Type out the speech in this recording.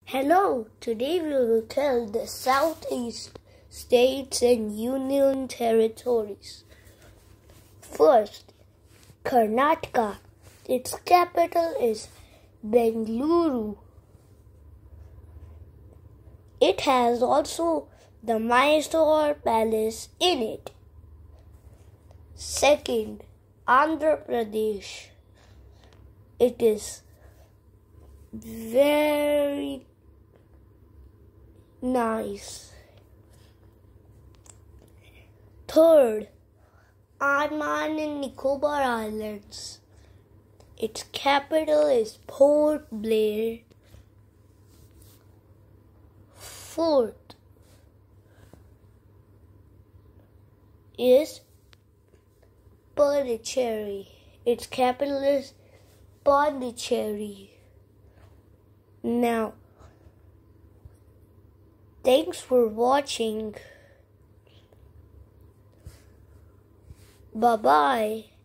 Hello, today we will tell the Southeast states and union territories. First, Karnataka. Its capital is Bengaluru. It has also the Mysore Palace in it. Second, Andhra Pradesh. It is very nice. Third, Andaman and Nicobar Islands. Its capital is Port Blair. Fourth is Puducherry. Its capital is Pondicherry. Now, thanks for watching. Bye-bye.